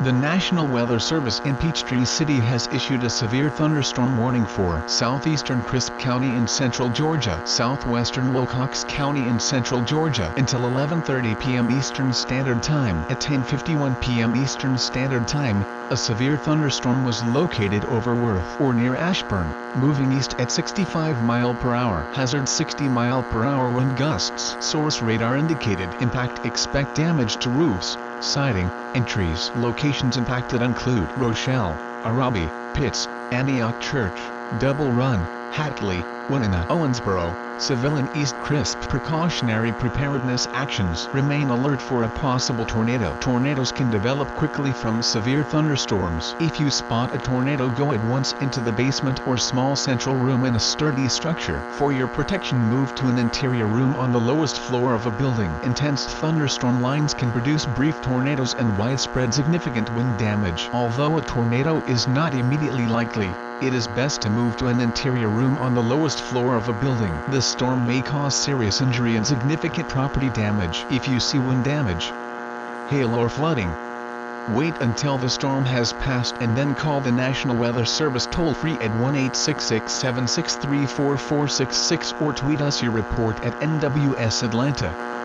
The National Weather Service in Peachtree City has issued a severe thunderstorm warning for southeastern Crisp County in central Georgia, southwestern Willcox County in central Georgia until 11:30 p.m. Eastern Standard Time. At 10:51 p.m. Eastern Standard Time, a severe thunderstorm was located over Worth or near Ashburn, moving east at 65 mph. Hazard 60 mph wind gusts. Source radar indicated impact. Expect damage to roofs, siding, and trees. Locations impacted include Rochelle, Arabi, Pitts, Antioch Church, Double Run, Hatley, Winona, Owensboro, Seville and East Crisp. Precautionary preparedness actions. Remain alert for a possible tornado. Tornadoes can develop quickly from severe thunderstorms. If you spot a tornado, go at once into the basement or small central room in a sturdy structure. For your protection, move to an interior room on the lowest floor of a building. Intense thunderstorm lines can produce brief tornadoes and widespread significant wind damage. Although a tornado is not immediately likely, it is best to move to an interior room on the lowest floor of a building. The storm may cause serious injury and significant property damage. If you see wind damage, hail or flooding, wait until the storm has passed and then call the National Weather Service toll-free at 1-866-763-4466 or tweet us your report at NWS Atlanta.